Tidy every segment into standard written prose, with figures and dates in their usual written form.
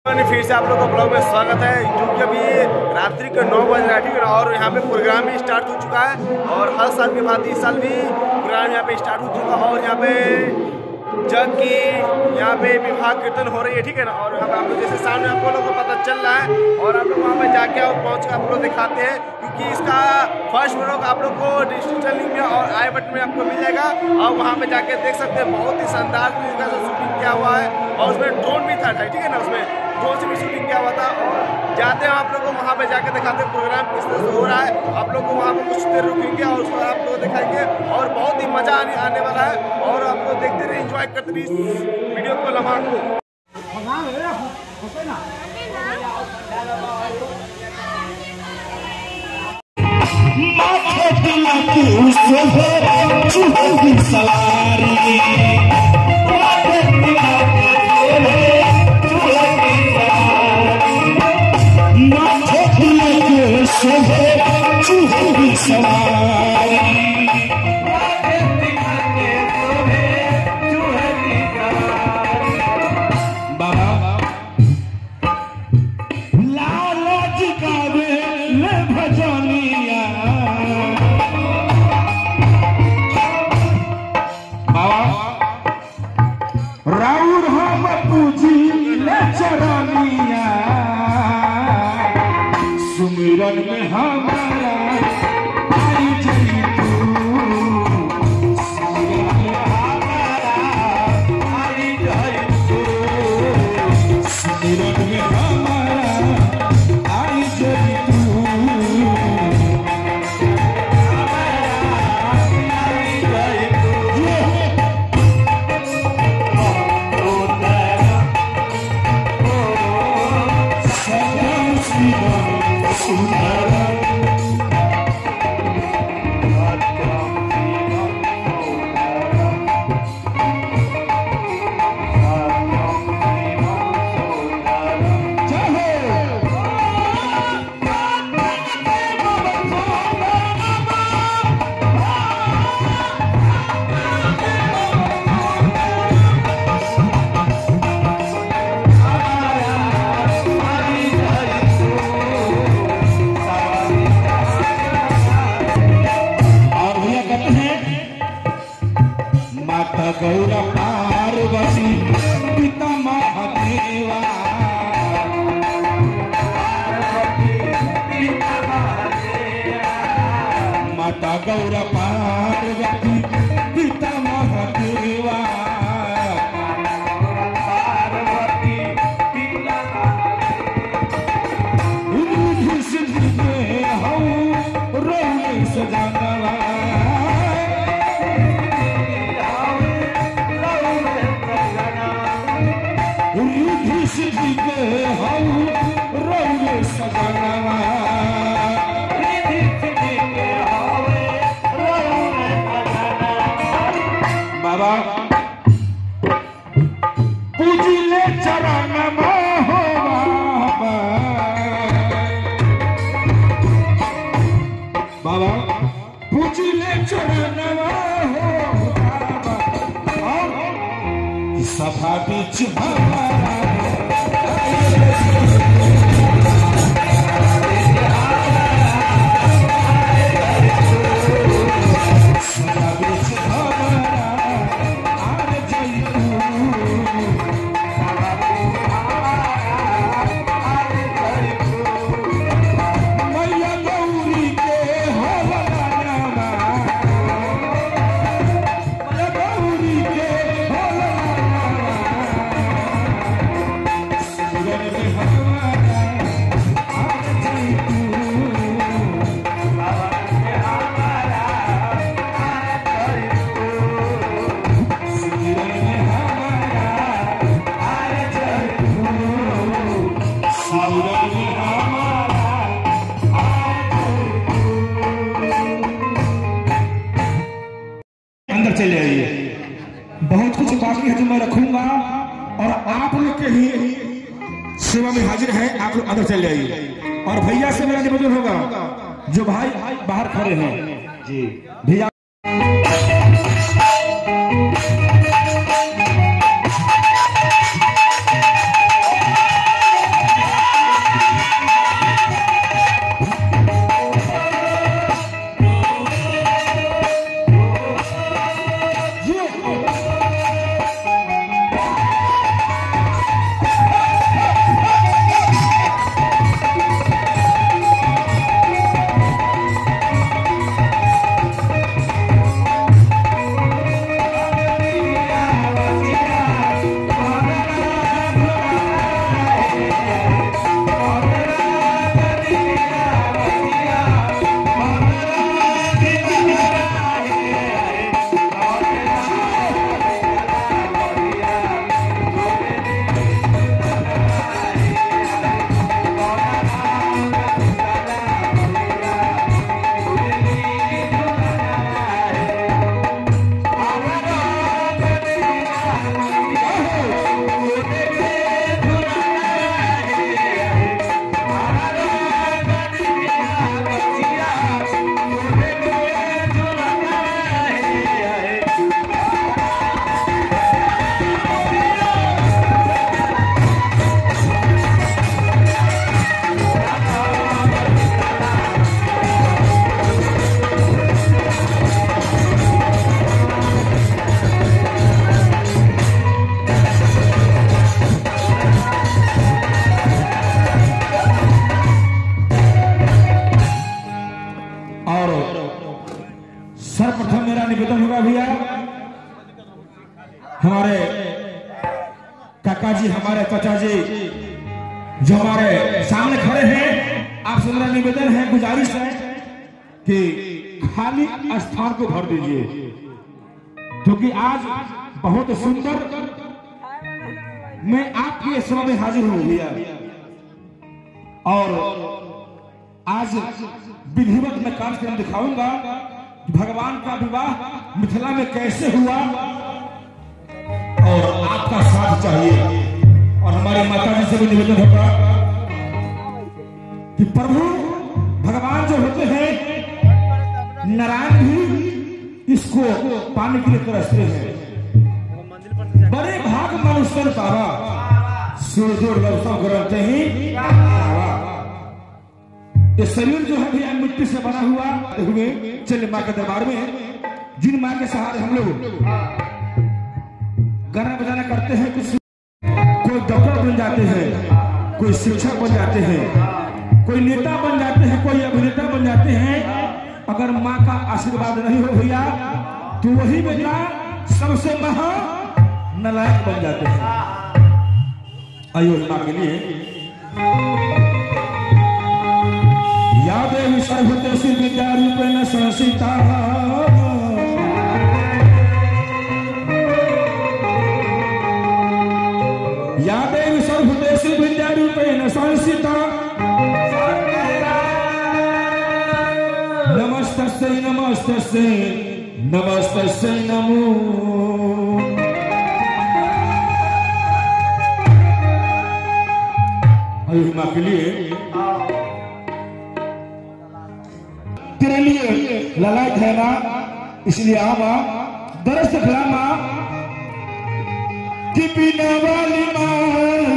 फिर से आप लोगों को ब्लॉग में स्वागत है, जो कि अभी रात्रि के 9 बज रहा है, ठीक है ना। और यहाँ पे प्रोग्राम भी स्टार्ट हो चुका है और हर साल के बाद इस साल भी प्रोग्राम यहाँ पे स्टार्ट हो चुका है। और यहाँ पे जग की यहाँ पे विवाह कीर्तन हो रही है, ठीक है ना। और यहाँ पे आप लोग जैसे सामने आप लोगों को पता चल रहा है और आप लोग वहाँ पे जाके और पहुँच कर आप लोग दिखाते हैं, क्योंकि इसका फर्स्ट व्लॉग आप लोग को डिजिटल लिंक में और आई बटन में आपको मिल जाएगा। और वहाँ पे जाके देख सकते हैं बहुत ही शानदार तरीके से शूटिंग किया हुआ है और उसमें ड्रोन भी था, ठीक है ना। उसमें ड्रोन से भी शूटिंग किया हुआ था और जाते हैं आप लोग को वहाँ पे जाके दिखाते हैं प्रोग्राम किस तरह से हो रहा है। आप लोग को वहाँ पे कुछ देर रुकेंगे और उसको आप लोग दिखाएंगे और बहुत ही मजा आने वाला है। और आप लोग देखते रहिए, एंजॉय करते रहिए वीडियो को लम्हा को। राउर हम पूजी ले चरनिया, सुमिरन में हमारा आई जई तू, सुमिरन में हमारा आई जई तू, सुमिरन में हमारा आई जई तू, गौरा पार्वती पिता महादेवा, माता गौरा पार्वती पिता महादेवा, सजानवा बाबा पूजिले चरण हो बाबा, पूजिले चरण हो और सभा बीच अंदर चले आइए। बहुत कुछ बाकी है जो मैं रखूंगा और आप लोग के ही सेवा में हाजिर है। आप लोग अंदर चले आइए और भैया से मेरा निवेदन होगा, जो भाई बाहर खड़े हैं जी भैया हमारे काका जी, हमारे चाचा जी जो हमारे सामने खड़े हैं, आपसे मेरा निवेदन है, गुजारिश है कि खाली स्थान को भर दीजिए, क्योंकि आज बहुत सुंदर मैं आपकी सेवा में हाजिर हूं भैया। और आज विधिवत में कार्यक्रम दिखाऊंगा भगवान का विवाह मिथिला में कैसे हुआ, और आपका साथ चाहिए। और हमारी माता जी से भी निवेदन होगा कि प्रभु भगवान जो होते हैं, नारायण भी इसको पाने के लिए तरसते हैं। बड़े भाग मनुष्य पावा, सूर्य दर्शन करते ही ये शरीर जो है भैया मिट्टी से बना हुए चले माँ के दरबार में, जिन माँ के सहारे हम लोग गाना बजाना करते हैं। कुछ कोई डॉक्टर बन जाते हैं, कोई शिक्षक बन जाते हैं, कोई नेता बन जाते हैं, कोई अभिनेता बन जाते हैं। अगर माँ का आशीर्वाद नहीं हो भैया तो वही बेटा सबसे महा नालायक बन जाते हैं। आइए माँ के लिए या देवी सर्वदेशी विद्या रूपेण संसिता, या देवी सर्वदेशी विद्या रूपेण संसिता, नमस्तस्यै नमस्तस्यै नमस्तस्यै नमो। माँ के लिए तेरे लिए ललाट है माँ, इसलिए आ माँ दरस दिखला माँ कि बिना वाली माँ,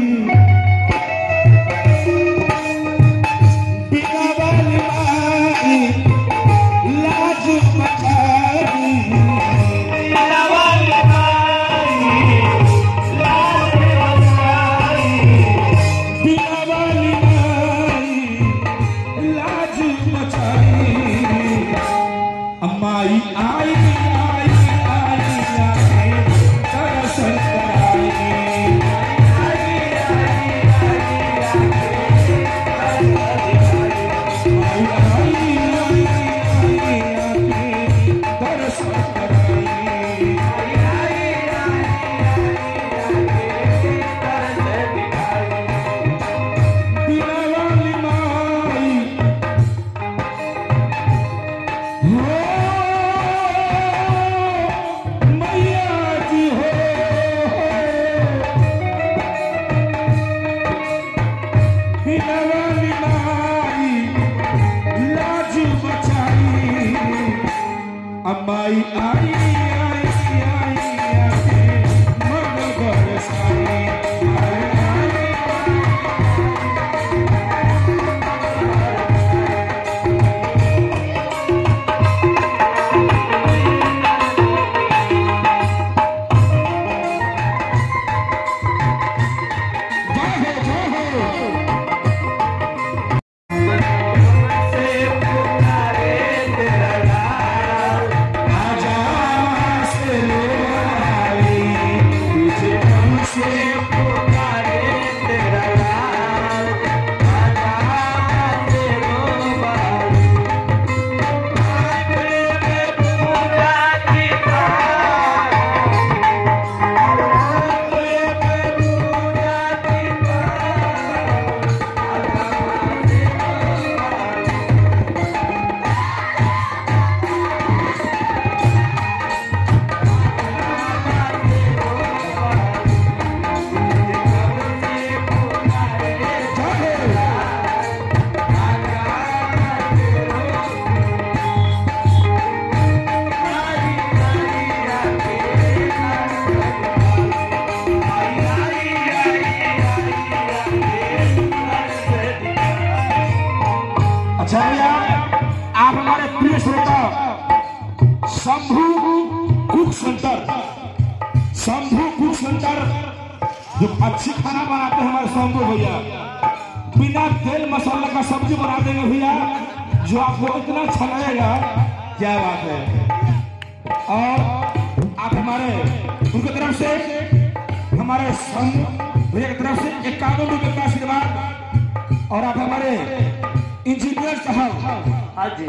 बिना वाली माँ लाज बचाई, बिना वाली माँ लाज बचाई, बिना वाली माँ लाज बचाई। अम्माई आई आई आई आई दर्शन कराई, आई आई दर्शन कराई, बिना वाली माई हो मैया जी हो, बिना वाली माई लाज बचाई। अम्माई आई आई आई आई मन बरसाई, अच्छा भैया आप हमारे प्रिय श्रोता Shambhu cook centre, Shambhu cook centre जो अच्छी खाना बनाते हैं हमारे शंभू भैया, बिना तेल मसाला का सब्जी बना देंगे भैया जो आपको इतना अच्छा लगेगा, क्या बात है। और आप हमारे उनकी तरफ से हमारे संघ भैया की तरफ से 51 रुपये का आशीर्वाद। और आप हमारे इंजीनियर साहब, हाँ जी,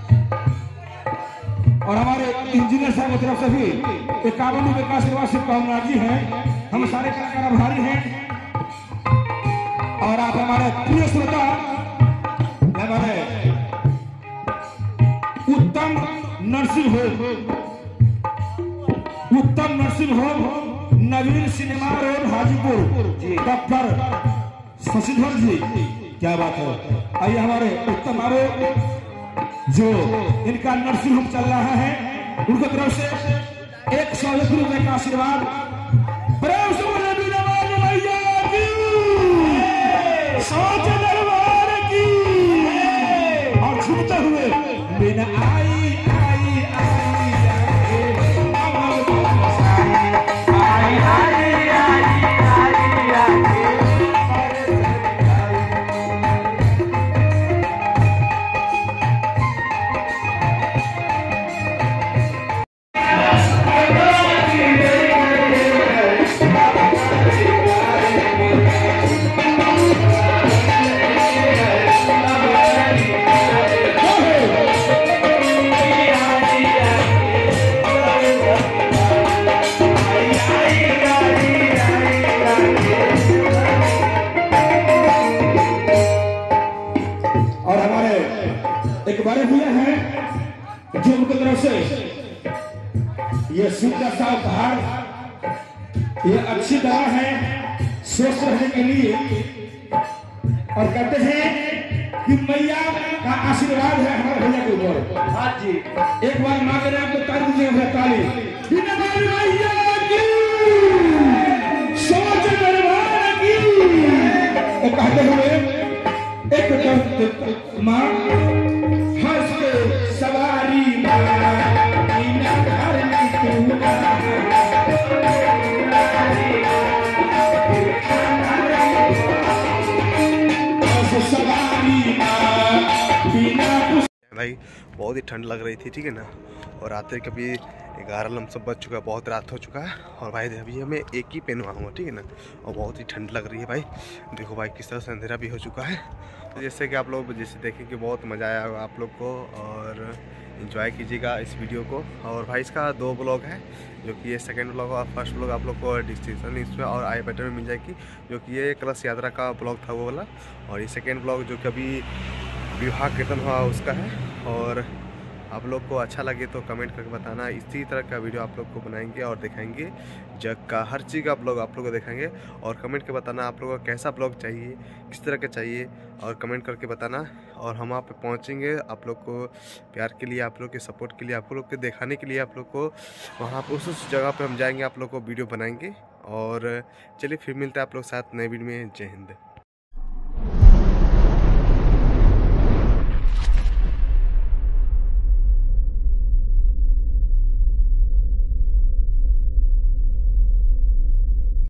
और हमारे इंजीनियर साहब की तरफ से भी 51 रुपये का आशीर्वाद शुभकामना जी हैं। हम सारे कलाकार आभारी हैं। और आप हमारे प्रिय श्रोता, हमारे उत्तम nursing home Naveen cinema road Hajipur doctor Shashidhar ji, क्या बात है। आइए हमारे उत्तम आरोप जो इनका नर्सिंग होम चल रहा है, उनकी तरफ से 101 रुपये का आशीर्वाद। सोच दरबार की और झूमते हुए बिन आई आई आई जो उनकी तरफ से ये सूखा साफ बाहर ये अच्छी दवा है स्वस्थ रहने के लिए। और कहते हैं कि मैया का आशीर्वाद है हमारे भैया के ऊपर। हाँ जी, एक बार माँ के नाम को ताली दीजिए, ताली। सोच दरबार की कहते हुए एक माँ हंस के सवारी भाई बहुत ही ठंड लग रही थी, ठीक है ना। और रात्रि कभी 11 लमसम बज चुका है, बहुत रात हो चुका है। और भाई अभी हमें एक ही पेन हुआ, ठीक है ना। और बहुत ही ठंड लग रही है भाई। देखो भाई किस तरह से अंधेरा भी हो चुका है। तो जैसे कि आप लोग जैसे देखेंगे बहुत मज़ा आया होगा आप लोग को, और इन्जॉय कीजिएगा इस वीडियो को। और भाई इसका 2 ब्लॉग है, जो कि ये सेकंड ब्लॉग और फर्स्ट ब्लॉग आप लोग को डिस्क्रिप्शन इसमें और आई बटन में मिल जाएगी। जो कि ये कलश यात्रा का ब्लॉग था वो वाला, और ये सेकंड ब्लॉग जो कि अभी विवाह कीर्तन हुआ उसका है। और आप लोग को अच्छा लगे तो कमेंट करके बताना। इसी तरह का वीडियो आप लोग को बनाएंगे और दिखाएंगे, जग का हर चीज़ का ब्लॉग आप लोग को दिखाएंगे। और कमेंट के बताना आप लोगों को कैसा ब्लॉग चाहिए, किस तरह का चाहिए, और कमेंट करके बताना। और हम वहाँ पे पहुँचेंगे आप लोग को प्यार के लिए, आप लोग के सपोर्ट के लिए, आप लोग के दिखाने के लिए। आप लोग को वहाँ पर उस जगह पर हम जाएँगे, आप लोग को वीडियो बनाएँगे। और चलिए फिर मिलते हैं आप लोग साथ नए वीडियो में। जय हिंद।